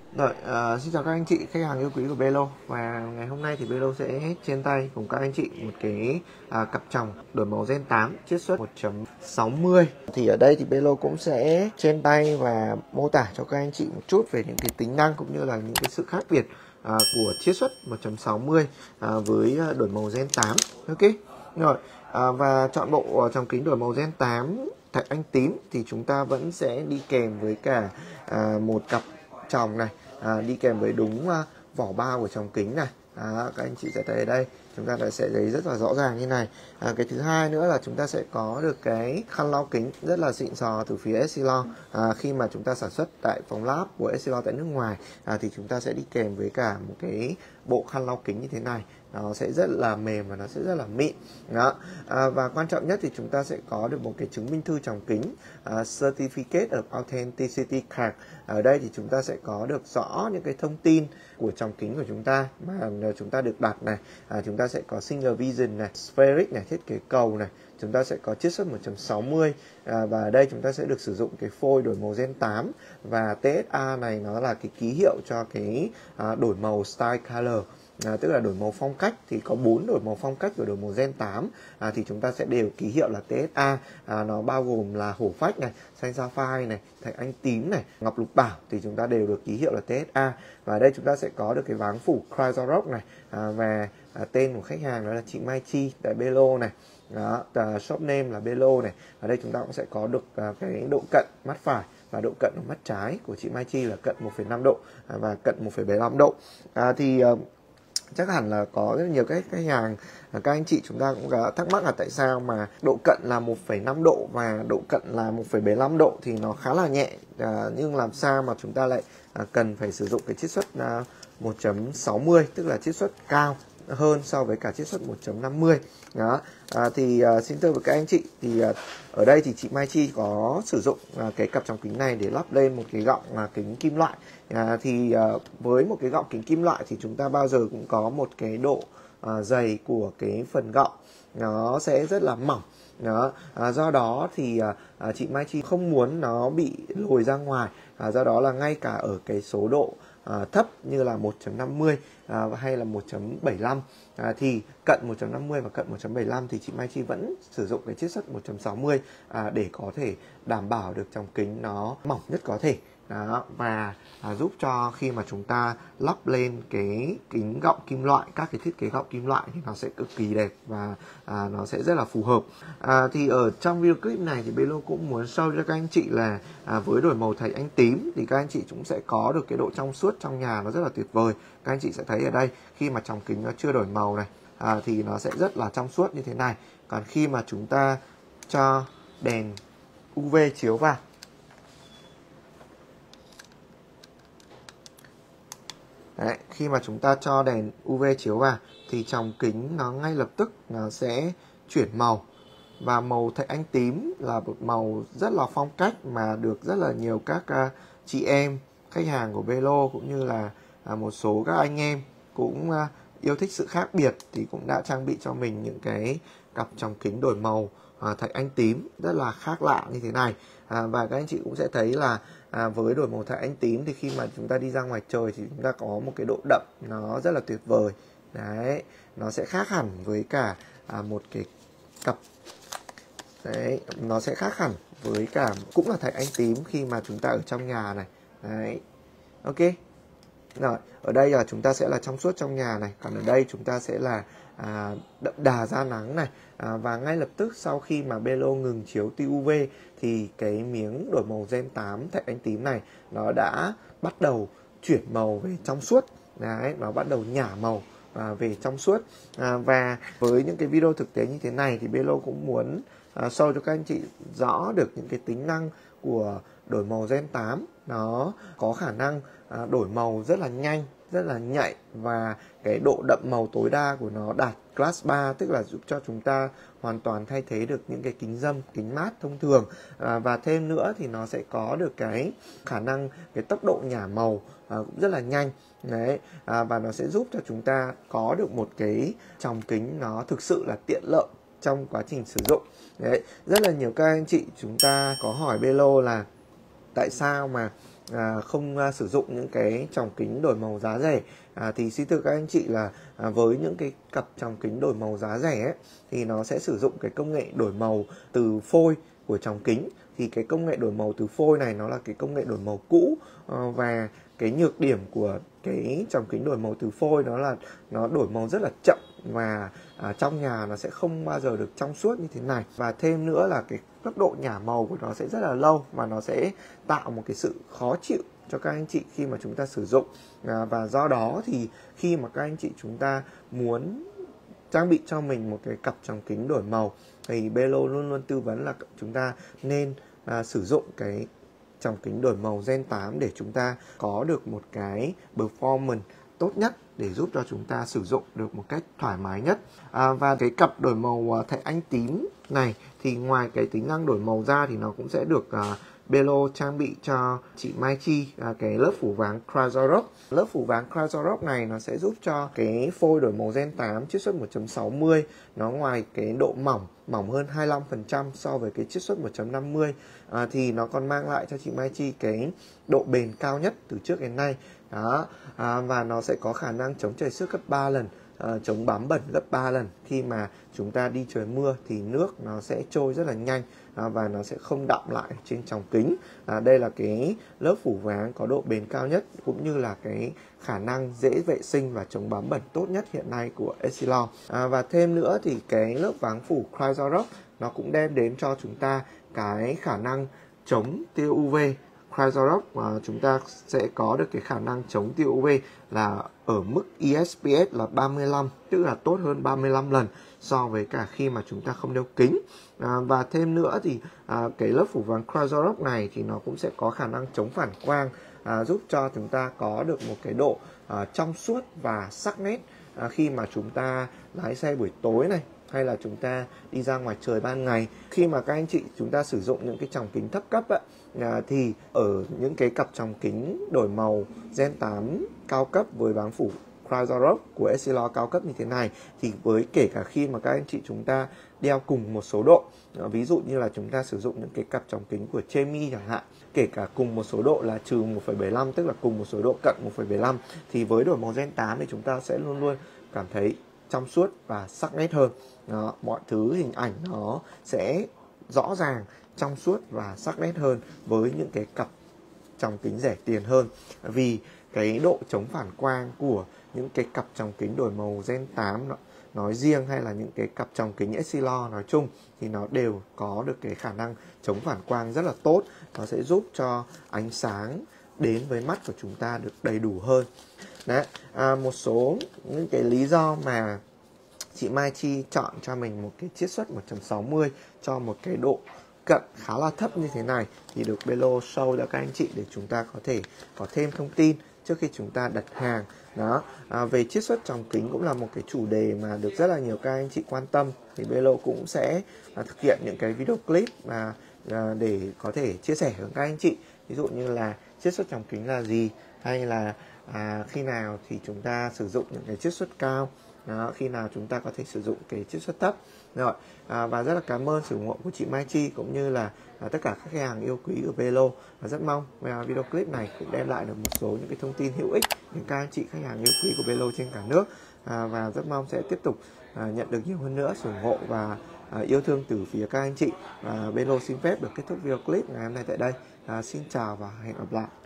Rồi, xin chào các anh chị khách hàng yêu quý của Belo. Và ngày hôm nay thì Belo sẽ trên tay cùng các anh chị một cái cặp tròng đổi màu Gen 8 chiết xuất 1.60. Thì ở đây thì Belo cũng sẽ trên tay và mô tả cho các anh chị một chút về những cái tính năng cũng như là những cái sự khác biệt của chiết xuất 1.60 với đổi màu Gen 8. Ok. Rồi, và chọn bộ tròng kính đổi màu Gen 8 thạch anh tím thì chúng ta vẫn sẽ đi kèm với cả một cặp tròng này, đi kèm với đúng vỏ bao của tròng kính này. Các anh chị sẽ thấy ở đây chúng ta sẽ thấy rất là rõ ràng như này. Cái thứ hai nữa là chúng ta sẽ có được cái khăn lau kính rất là xịn sò từ phía Ecsilon. Khi mà chúng ta sản xuất tại phòng lab của Ecsilon tại nước ngoài thì chúng ta sẽ đi kèm với cả một cái bộ khăn lau kính như thế này. Nó sẽ rất là mềm và nó sẽ rất là mịn đó. Và quan trọng nhất thì chúng ta sẽ có được một cái chứng minh thư tròng kính, Certificate of Authenticity Card. Ở đây thì chúng ta sẽ có được rõ những cái thông tin của tròng kính của chúng ta mà chúng ta được đặt này. Chúng ta sẽ có Single Vision này, Spheric này, thiết kế cầu này. Chúng ta sẽ có chiết xuất 1.60 và ở đây chúng ta sẽ được sử dụng cái phôi đổi màu Gen 8 và TSA này nó là cái ký hiệu cho cái đổi màu Style Color. Tức là đổi màu phong cách thì có 4 đổi màu phong cách của đổi màu Gen 8 thì chúng ta sẽ đều ký hiệu là TSA. Nó bao gồm là hổ phách này, xanh sapphire này, thạch anh tím này, ngọc lục bảo thì chúng ta đều được ký hiệu là TSA. Và ở đây chúng ta sẽ có được cái váng phủ Cryzorock này và tên của khách hàng đó là chị Mai Chi tại Belo này. Đó, shop name là Belo này. Ở đây chúng ta cũng sẽ có được cái độ cận mắt phải và độ cận của mắt trái của chị Mai Chi là cận 1,5 độ và cận 1,75 độ. Chắc hẳn là có rất nhiều các khách hàng, các anh chị chúng ta cũng có thắc mắc là tại sao mà độ cận là 1,5 độ và độ cận là 1,75 độ thì nó khá là nhẹ, nhưng làm sao mà chúng ta lại cần phải sử dụng cái chiết xuất 1.60 tức là chiết xuất cao hơn so với cả chiết xuất 1.50 đó. Xin thưa với các anh chị thì ở đây thì chị Mai Chi có sử dụng cái cặp tròng kính này để lắp lên một cái gọng kính kim loại. Với một cái gọng kính kim loại thì chúng ta bao giờ cũng có một cái độ dày của cái phần gọng nó sẽ rất là mỏng đó. Do đó thì chị Mai Chi không muốn nó bị lồi ra ngoài, do đó là ngay cả ở cái số độ thấp như là 1.50 hay là 1.75 thì cận 1.50 và cận 1.75 thì chị Mai Chi vẫn sử dụng cái chiết xuất 1.60 để có thể đảm bảo được tròng kính nó mỏng nhất có thể. Đó, và giúp cho khi mà chúng ta lắp lên cái kính gọng kim loại, các cái thiết kế gọng kim loại thì nó sẽ cực kỳ đẹp và nó sẽ rất là phù hợp. Thì ở trong video clip này thì Belo cũng muốn show cho các anh chị là với đổi màu thạch anh tím thì các anh chị cũng sẽ có được cái độ trong suốt trong nhà nó rất là tuyệt vời. Các anh chị sẽ thấy ở đây khi mà tròng kính nó chưa đổi màu này thì nó sẽ rất là trong suốt như thế này. Còn khi mà chúng ta cho đèn UV chiếu vào, đấy, khi mà chúng ta cho đèn UV chiếu vào thì tròng kính nó ngay lập tức nó sẽ chuyển màu. Và màu thạch anh tím là một màu rất là phong cách mà được rất là nhiều các chị em khách hàng của Belo cũng như là một số các anh em cũng yêu thích sự khác biệt thì cũng đã trang bị cho mình những cái cặp tròng kính đổi màu thạch anh tím rất là khác lạ như thế này. Và các anh chị cũng sẽ thấy là với đổi màu thạch anh tím thì khi mà chúng ta đi ra ngoài trời thì chúng ta có một cái độ đậm nó rất là tuyệt vời. Đấy, nó sẽ khác hẳn với cả một cái cặp, đấy, nó sẽ khác hẳn với cả cũng là thạch anh tím khi mà chúng ta ở trong nhà này. Đấy, ok. Rồi, ở đây là chúng ta sẽ là trong suốt trong nhà này, còn ở đây chúng ta sẽ là đậm đà ra nắng này. Và ngay lập tức sau khi mà Belo ngừng chiếu tia UV thì cái miếng đổi màu Gen 8 thạch anh tím này nó đã bắt đầu chuyển màu về trong suốt. Đấy, nó bắt đầu nhả màu về trong suốt. Và với những cái video thực tế như thế này thì Belo cũng muốn show cho các anh chị rõ được những cái tính năng của đổi màu Gen 8. Nó có khả năng đổi màu rất là nhanh, rất là nhạy và cái độ đậm màu tối đa của nó đạt Class 3, tức là giúp cho chúng ta hoàn toàn thay thế được những cái kính râm, kính mát thông thường. Và thêm nữa thì nó sẽ có được cái khả năng, cái tốc độ nhả màu cũng rất là nhanh. Đấy, và nó sẽ giúp cho chúng ta có được một cái tròng kính nó thực sự là tiện lợi trong quá trình sử dụng. Đấy, rất là nhiều các anh chị chúng ta có hỏi Belo là tại sao mà không sử dụng những cái tròng kính đổi màu giá rẻ, thì xin thưa các anh chị là với những cái cặp tròng kính đổi màu giá rẻ ấy, thì nó sẽ sử dụng cái công nghệ đổi màu từ phôi của tròng kính. Thì cái công nghệ đổi màu từ phôi này nó là cái công nghệ đổi màu cũ, và cái nhược điểm của cái tròng kính đổi màu từ phôi đó là nó đổi màu rất là chậm, và trong nhà nó sẽ không bao giờ được trong suốt như thế này. Và thêm nữa là cái tốc độ nhả màu của nó sẽ rất là lâu, và nó sẽ tạo một cái sự khó chịu cho các anh chị khi mà chúng ta sử dụng. Và do đó thì khi mà các anh chị chúng ta muốn trang bị cho mình một cái cặp tròng kính đổi màu thì Belo luôn luôn tư vấn là chúng ta nên sử dụng cái tròng kính đổi màu Gen 8 để chúng ta có được một cái performance tốt nhất, để giúp cho chúng ta sử dụng được một cách thoải mái nhất. Và cái cặp đổi màu thạch anh tím này thì ngoài cái tính năng đổi màu ra thì nó cũng sẽ được Belo trang bị cho chị Mai Chi cái lớp phủ váng Cryzorock. Lớp phủ váng Cryzorock này nó sẽ giúp cho cái phôi đổi màu Gen 8 chiết xuất 1.60 nó ngoài cái độ mỏng hơn 25% so với cái chiết xuất 1.50, thì nó còn mang lại cho chị Mai Chi cái độ bền cao nhất từ trước đến nay. Đó. Và nó sẽ có khả năng chống chảy xước gấp 3 lần, chống bám bẩn gấp 3 lần. Khi mà chúng ta đi trời mưa thì nước nó sẽ trôi rất là nhanh, và nó sẽ không đọng lại trên tròng kính. Đây là cái lớp phủ váng có độ bền cao nhất, cũng như là cái khả năng dễ vệ sinh và chống bám bẩn tốt nhất hiện nay của Essilor. Và thêm nữa thì cái lớp váng phủ Cryzorock nó cũng đem đến cho chúng ta cái khả năng chống tia UV. Cryzorock chúng ta sẽ có được cái khả năng chống tia UV là ở mức SPF là 35, tức là tốt hơn 35 lần so với cả khi mà chúng ta không đeo kính. Và thêm nữa thì cái lớp phủ váng Cryzorock này thì nó cũng sẽ có khả năng chống phản quang, giúp cho chúng ta có được một cái độ trong suốt và sắc nét khi mà chúng ta lái xe buổi tối này, hay là chúng ta đi ra ngoài trời ban ngày. Khi mà các anh chị chúng ta sử dụng những cái tròng kính thấp cấp ấy, thì ở những cái cặp tròng kính đổi màu Gen 8 cao cấp với váng phủ Cryzorock của Essilor cao cấp như thế này, thì với kể cả khi mà các anh chị chúng ta đeo cùng một số độ, ví dụ như là chúng ta sử dụng những cái cặp tròng kính của Chemi chẳng hạn, kể cả cùng một số độ là trừ 1,75, tức là cùng một số độ cận 1,75, thì với đổi màu Gen 8 thì chúng ta sẽ luôn luôn cảm thấy trong suốt và sắc nét hơn. Đó, mọi thứ hình ảnh nó sẽ rõ ràng, trong suốt và sắc nét hơn với những cái cặp tròng kính rẻ tiền hơn. Vì cái độ chống phản quang của những cái cặp tròng kính đổi màu Gen 8 nói riêng, hay là những cái cặp tròng kính Essilor nói chung, thì nó đều có được cái khả năng chống phản quang rất là tốt. Nó sẽ giúp cho ánh sáng đến với mắt của chúng ta được đầy đủ hơn. Đấy, một số những cái lý do mà chị Mai Chi chọn cho mình một cái chiết xuất 1.60 cho một cái độ cận khá là thấp như thế này thì được Belo show cho các anh chị để chúng ta có thể có thêm thông tin trước khi chúng ta đặt hàng. Đó, về chiết xuất tròng kính cũng là một cái chủ đề mà được rất là nhiều các anh chị quan tâm, thì Belo cũng sẽ thực hiện những cái video clip mà để có thể chia sẻ với các anh chị, ví dụ như là chiết xuất tròng kính là gì, hay là khi nào thì chúng ta sử dụng những cái chiết xuất cao, đó, khi nào chúng ta có thể sử dụng cái chiết xuất thấp. Rồi, và rất là cảm ơn sự ủng hộ của chị Mai Chi cũng như là tất cả các khách hàng yêu quý của Belo, và rất mong video clip này cũng đem lại được một số những cái thông tin hữu ích đến các anh chị khách hàng yêu quý của Belo trên cả nước, và rất mong sẽ tiếp tục nhận được nhiều hơn nữa sự ủng hộ và yêu thương từ phía các anh chị. Belo xin phép được kết thúc video clip ngày hôm nay tại đây. Xin chào và hẹn gặp lại.